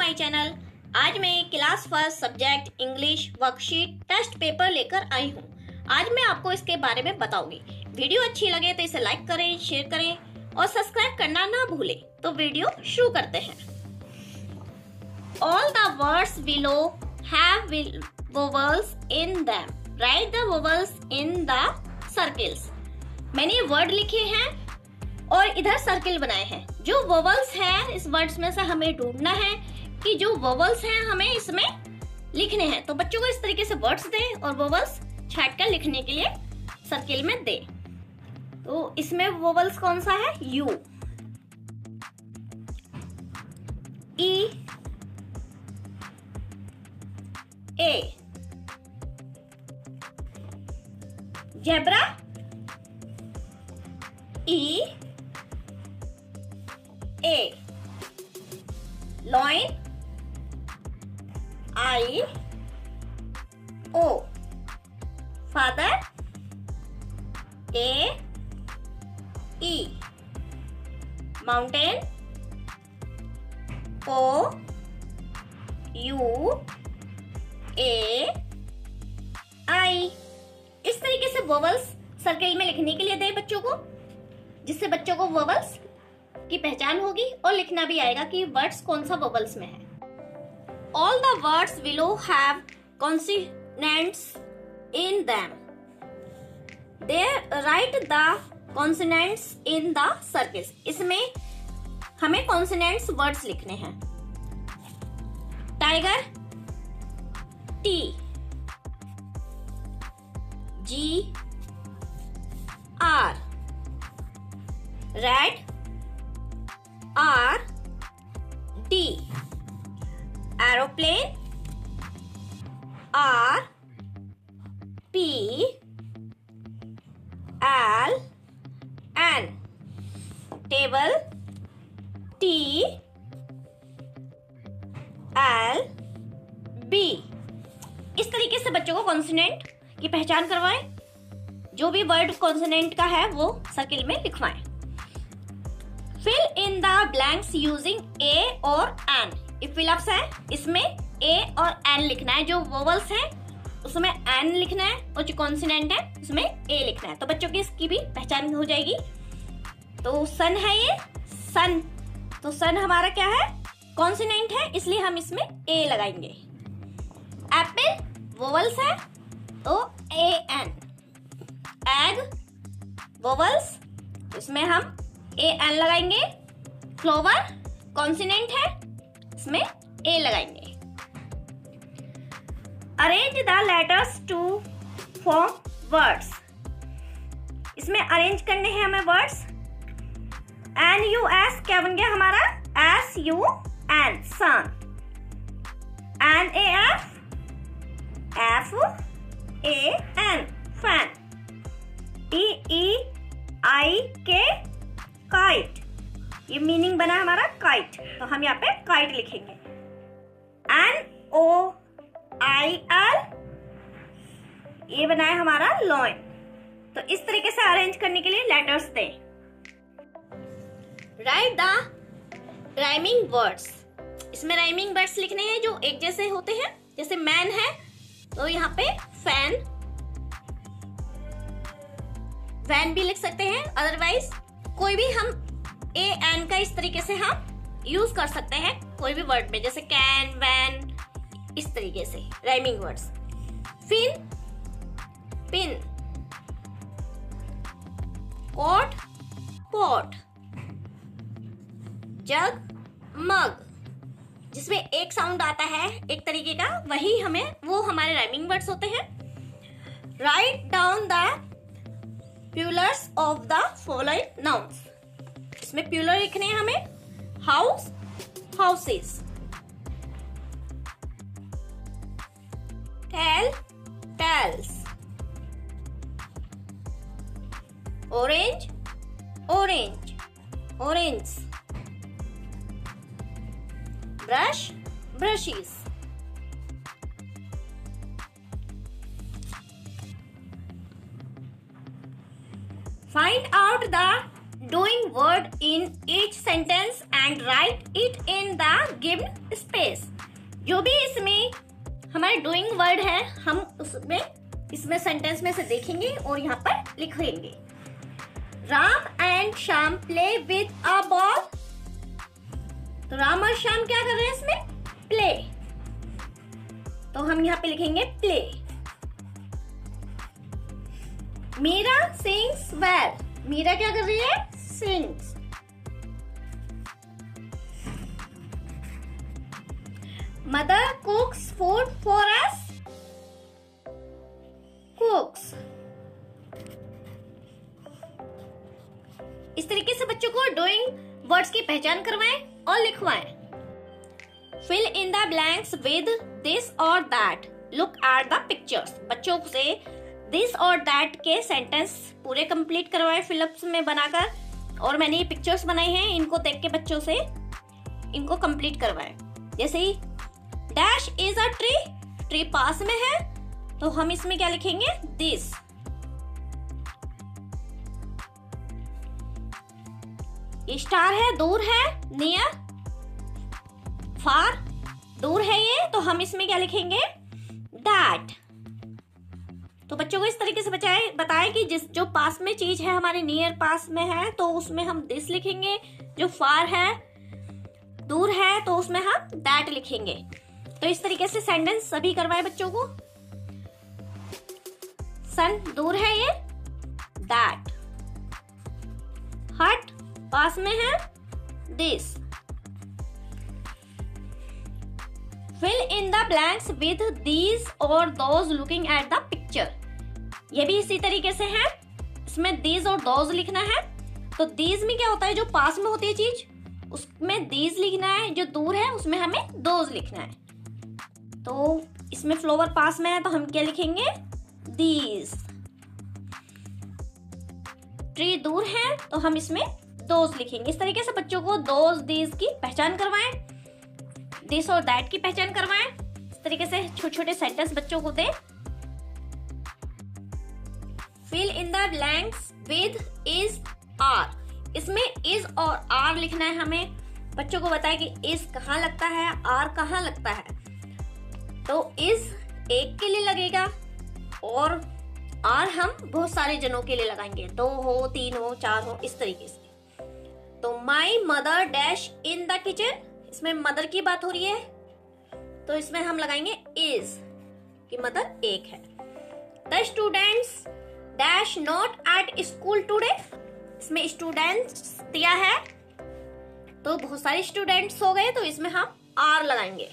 My channel. आज मैं class first subject English worksheet test paper लेकर आई हूँ। आज मैं आपको इसके बारे में बताऊंगी। वीडियो अच्छी लगे तो इसे लाइक करें, शेयर करें और सब्सक्राइब करना ना भूलें। तो वीडियो शुरू करते हैं। All the words below have vowels in them. Write the vowels in the circles. मैंने वर्ड लिखे हैं और इधर सर्किल बनाए हैं। जो वोवल्स हैं इस वर्ड्स में से हमें ढूंढना है कि जो वोवल्स हैं हमें इसमें लिखने हैं। तो बच्चों को इस तरीके से वर्ड्स दें और वोवल्स छाट कर लिखने के लिए सर्किल में दें। तो इसमें वोवल्स कौन सा है? U, E, A, zebra, E, A, lion, I, O, father, A, E, mountain, O, U, A, I. इस तरीके से वोवल्स सर्किल में लिखने के लिए दे बच्चों को, जिससे बच्चों को वोवल्स की पहचान होगी और लिखना भी आएगा कि वर्ड्स कौन सा वोवल्स में है। All the words below have consonants in them. They write the consonants in the circles. इसमें हमें consonants words लिखने हैं। Tiger, T, G, R, red, R, D, aeroplane, R, P, L, N, table, T, L, B। इस तरीके से बच्चों को consonant की पहचान करवाएं। जो भी वर्ड कॉन्सोनेंट का है वो सर्किल में लिखवाएं। Fill in the blanks using A और N। इफिलअप्स है, इसमें A और N लिखना है। जो वोवल्स हैं उसमें N लिखना है और जो कॉन्सोनेंट है उसमें A लिखना है। तो बच्चों की इसकी भी पहचान हो जाएगी। तो सन है ये, सन। तो सन हमारा क्या है? कॉन्सोनेंट है, इसलिए हम इसमें A लगाएंगे। एप्पल वोवल्स है तो AN। एग वोवल्स, इसमें हम AN लगाएंगे। फ्लावर कॉन्सोनेंट है, इसमें A लगाएंगे। Arrange the letters to form words. इसमें अरेंज करने हैं हमें वर्ड्स। NUS क्या बन गया हमारा? SUN, sun. NAF, FAN, fan. TEIK, kite. ये मीनिंग बना हमारा काइट, तो हम यहाँ पे काइट लिखेंगे। NOIL, ये बना है हमारा लॉइन। तो इस तरीके से अरेंज करने के लिए लेटर्स दें। Write the rhyming words. इसमें राइमिंग वर्ड्स लिखने हैं जो एक जैसे होते हैं। जैसे मैन है तो यहाँ पे फैन, वैन भी लिख सकते हैं। अदरवाइज कोई भी हम AN का इस तरीके से हम यूज कर सकते हैं कोई भी वर्ड में, जैसे कैन, वैन, इस तरीके से rhyming words. Fin, pin, coat, pot, jug, mug. जिसमें एक साउंड आता है एक तरीके का, वही वो हमारे राइमिंग वर्ड्स होते हैं। Write down the plurals of the following nouns. इसमें प्लूरल लिखने हैं हमें। House, houses. Tail, tails. Orange, orange, orange. Brush, brushes. Find out the doing word in each sentence and write it in the given space. जो भी इसमें हमारे doing word है हम इसमें सेंटेंस में से देखेंगे और यहाँ पर लिखेंगे। Ram and Shyam play with a ball. तो राम और श्याम क्या कर रहे हैं इसमें? प्ले। तो हम यहाँ पे लिखेंगे play. Meera sings well. Meera क्या कर रही है? Sings. Mother cooks food for us. Cooks. इस तरीके से बच्चों को डूइंग वर्ड्स की पहचान करवाएं और लिखवाएं। Fill in the blanks with this और that. Look at the pictures. बच्चों से दिस और दैट के सेंटेंस पूरे कंप्लीट करवाएं फिलअप्स में बनाकर, और मैंने ये पिक्चर्स बनाई हैं, इनको देख के बच्चों से इनको कंप्लीट करवाएं। जैसे ही dash is a tree, tree पास में है, तो हम इसमें क्या लिखेंगे? दिस। ये स्टार है, दूर है, नियर, फार, दूर है ये, तो हम इसमें क्या लिखेंगे? दैट। तो बच्चों को इस तरीके से बताएं कि जो पास में चीज है हमारे नियर पास में है तो उसमें हम दिस लिखेंगे, जो फार है, दूर है, तो उसमें हम दैट लिखेंगे। तो इस तरीके से सेंटेंस सभी करवाए बच्चों को। सन दूर है ये, दैट। हट पास में है, this. Fill in the blanks with these और those looking at the picture. ये भी इसी तरीके से है, इसमें दीज और दोज लिखना है। तो दीज में क्या होता है? जो पास में होती है चीज उसमें दीज लिखना है, जो दूर है उसमें हमें दोज लिखना है। तो इसमें फ्लावर पास में है तो हम क्या लिखेंगे? दीज। ट्री दूर है तो हम इसमें दोज लिखेंगे। इस तरीके से बच्चों को दोज दीज की पहचान करवाएं, दिस और दैट की पहचान करवाएं। इस तरीके से छोटे छोटे सेंटेंस बच्चों को दें। Fill in the blanks with is are. इसमें इज और आर लिखना है हमें। बच्चों को बताएं कि इज कहाँ लगता है, आर कहाँ लगता है। तो इज एक के लिए लगेगा और आर हम बहुत सारे जनों के लिए लगाएंगे, 2 हो, 3 हो, 4 हो, इस तरीके से। तो my mother dash in the kitchen, इसमें मदर की बात हो रही है तो इसमें हम लगाएंगे इज कि मदर एक है। The students dash not at school today, इसमें स्टूडेंट्स दिया है तो बहुत सारे स्टूडेंट्स हो गए तो इसमें हम आर लगाएंगे।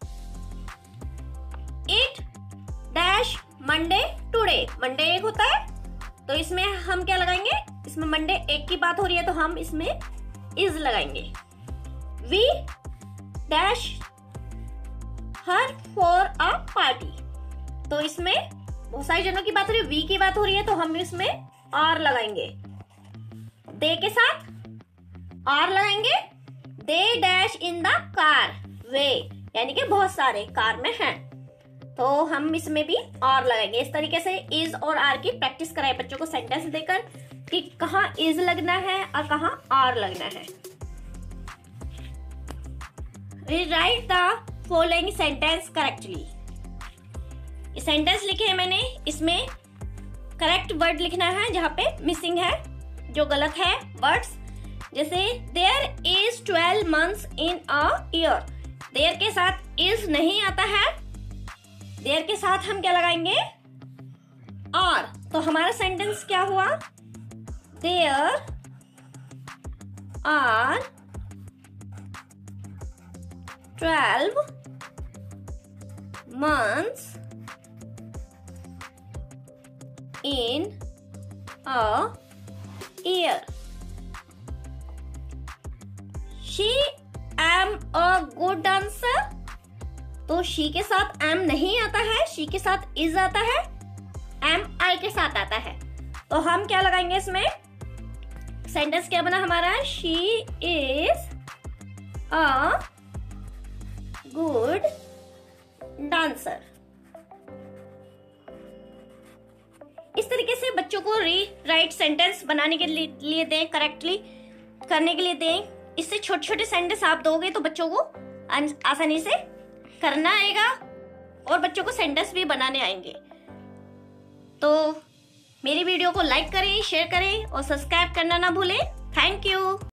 It dash Monday today, Monday एक होता है तो इसमें हम क्या लगाएंगे? इसमें मंडे एक की बात हो रही है तो हम इसमें इज लगाएंगे। We dash here for a party, तो इसमें बहुत सारे जनों की बात हो रही है, वी की बात हो रही है तो हम इसमें आर लगाएंगे। दे के साथ आर लगाएंगे। They dash in the car, वे यानी कि बहुत सारे कार में हैं तो हम इसमें भी आर लगाएंगे। इस तरीके से इज और आर की प्रैक्टिस कराए बच्चों को सेंटेंस देकर कि कहाँ इज लगना है और कहाँ आर लगना है। Rewrite the following sentence correctly। Sentence लिखे हैं मैंने, इसमें करेक्ट वर्ड लिखना है जहाँ पे मिसिंग है, जो गलत है वर्ड्स। जैसे there is 12 months in a year, there के साथ is नहीं आता है, there के साथ हम क्या लगाएंगे? are। तो हमारा सेंटेंस क्या हुआ? there are 12 months in a year। She am a good dancer, तो she के साथ am नहीं आता है, she के साथ is आता है, am I के साथ आता है। तो हम क्या लगाएंगे इसमें? सेंटेंस क्या बना हमारा? she is a good dancer। इस तरीके से बच्चों को रीराइट सेंटेंस बनाने के लिए दें, करेक्टली करने के लिए दें। इससे छोटे छोटे सेंटेंस आप दोगे तो बच्चों को आसानी से करना आएगा और बच्चों को सेंटेंस भी बनाने आएंगे। तो मेरी वीडियो को लाइक करें, शेयर करें और सब्सक्राइब करना ना भूलें। Thank you.